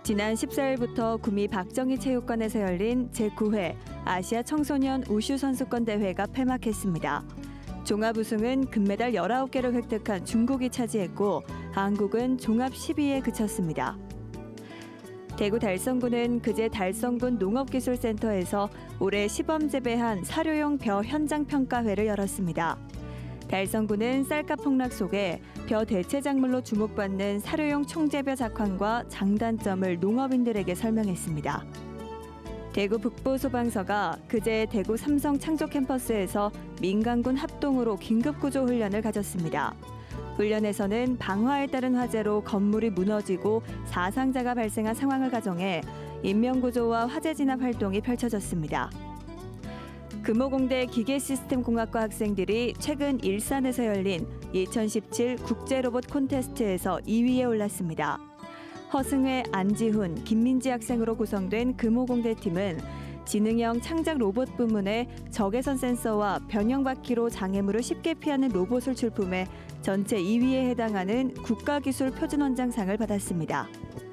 지난 14일부터 구미 박정희 체육관에서 열린 제9회 아시아 청소년 우슈 선수권 대회가 폐막했습니다. 종합 우승은 금메달 19개를 획득한 중국이 차지했고 한국은 종합 10위에 그쳤습니다. 대구 달성군은 그제 달성군 농업기술센터에서 올해 시범 재배한 사료용 벼 현장 평가회를 열었습니다. 달성군은 쌀값 폭락 속에 벼 대체 작물로 주목받는 사료용 총재벼 작황과 장단점을 농업인들에게 설명했습니다. 대구 북부소방서가 그제 대구 삼성 창조 캠퍼스에서 민간군 합동으로 긴급구조 훈련을 가졌습니다. 훈련에서는 방화에 따른 화재로 건물이 무너지고 사상자가 발생한 상황을 가정해 인명구조와 화재 진압 활동이 펼쳐졌습니다. 금호공대 기계시스템공학과 학생들이 최근 일산에서 열린 2017 국제로봇 콘테스트에서 2위에 올랐습니다. 허승회, 안지훈, 김민지 학생으로 구성된 금호공대 팀은 지능형 창작 로봇 부문에 적외선 센서와 변형바퀴로 장애물을 쉽게 피하는 로봇을 출품해 전체 2위에 해당하는 국가기술 표준원장상을 받았습니다.